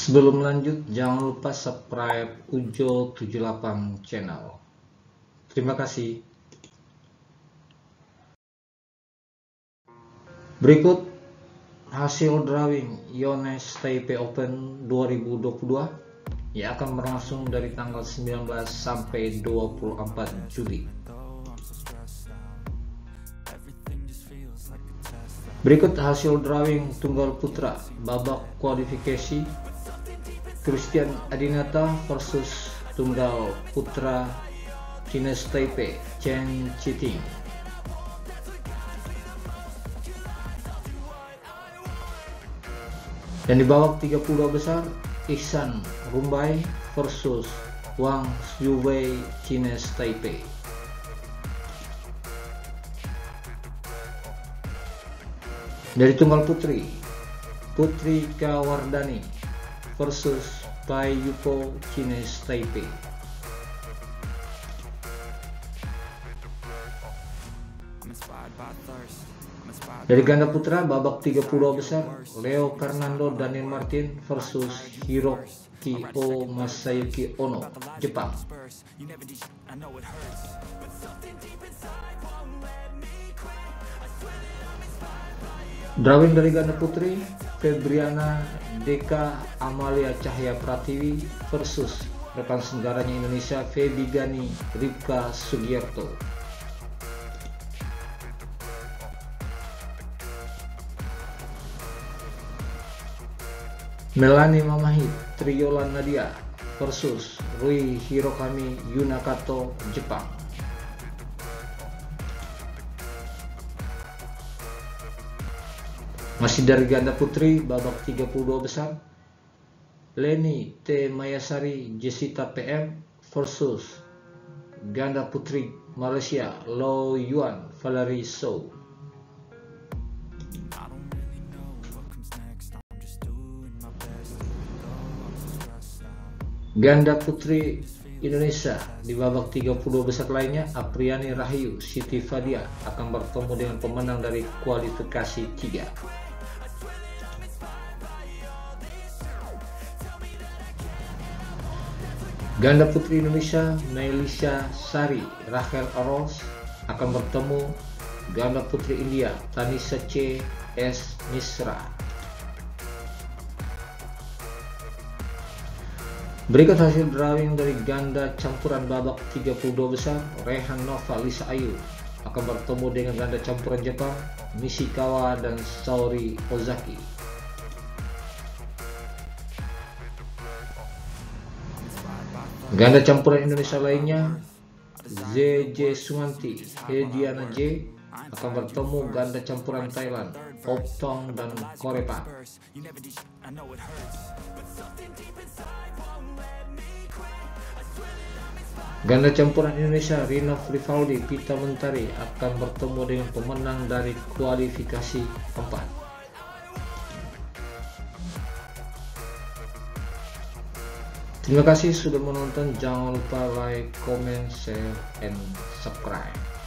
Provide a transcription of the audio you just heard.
Sebelum lanjut, jangan lupa subscribe Ujo78 channel. Terima kasih. Berikut hasil drawing Yones Taipei Open 2022 yang akan berlangsung dari tanggal 19 sampai 24 Juli. Berikut hasil drawing tunggal putra babak kualifikasi Christian Adinata versus tunggal putra Chinese Taipei Chen Qiting. Dan di babak 32 besar Ihsan Rumbai versus Wang Xiuwei Chinese Taipei. Dari tunggal putri Putri Kawardani versus Bai Yupo Chinese Taipei. Dari ganda putra babak 32 besar Leo Fernando Daniel Martin versus Hiroki Masayuki Ono Jepang. Drawing dari ganda putri Febriana Deka Amalia Cahya Pratiwi versus rekan senggaranya Indonesia Feby Gani Ripka Sugierto. Melanie Mamahit Triola Nadia versus Rui Hirokami Yunakato Jepang. Masih dari ganda putri babak 32 besar Leni T. Mayasari Jessica PM versus ganda putri Malaysia Lo Yuan Valerie Sow. Ganda putri Indonesia di babak 32 besar lainnya Apriani Rahayu Siti Fadia akan bertemu dengan pemenang dari kualifikasi 3. Ganda putri Indonesia Melisha Sari Rachel Aros akan bertemu ganda putri India Tanisha C. S. Misra. Berikut hasil drawing dari ganda campuran babak 32 besar Rehan Nova Lisa Ayu akan bertemu dengan ganda campuran Jepang Nishikawa dan Saori Ozaki. Ganda campuran Indonesia lainnya ZJ Sumanti Hediana J akan bertemu ganda campuran Thailand Optong dan Korepa. Ganda campuran Indonesia Rina Frivaldi Pita Mentari akan bertemu dengan pemenang dari kualifikasi 4. Terima kasih sudah menonton, jangan lupa like, comment, share, and subscribe.